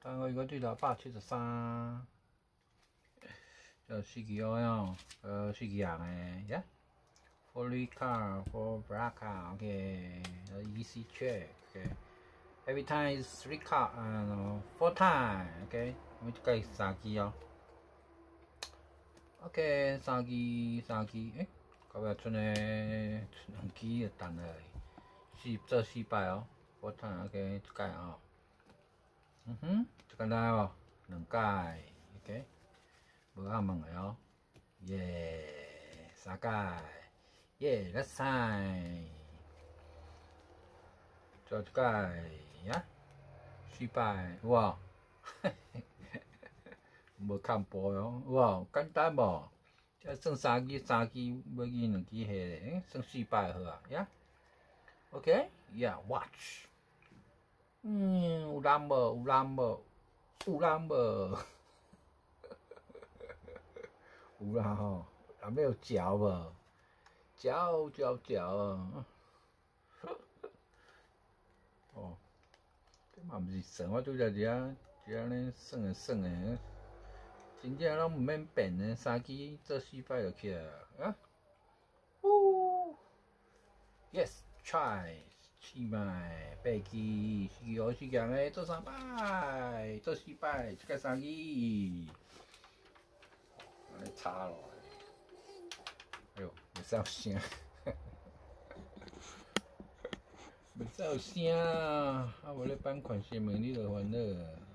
单位嗰啲673，就四支哦，四支人嘅，yeah。For car, for black car, okay. Easy check, okay. Every time is 3 car, no, 4 time, okay. 我計3支哦。OK， 3支，誒，嗰日出嚟2支就等嚟，做4擺哦，4 time, OK， 一解哦。簡單哦，2解 ，OK， 無啱問嘅哦，耶，3解，耶，last time， 做一解呀，4擺，有無？無看步哦，有無？簡單無？即算3支，要記2支下咧，算4擺好啊，呀 ，OK，yeah， watch。有人無？有人無？有人無？有啦吼，後尾有嚼無？嚼啊！哦，這嘛毋是算，我拄則一安尼算誒，真正攏毋免變誒，3支做4擺就起來啊！Yes, try 4擺8支，4支好4強誒，做3擺，做4擺，一解3支，安尼差咯。哎呦，袂使有聲，袂使有聲，啊無咧版權聲明你就煩惱。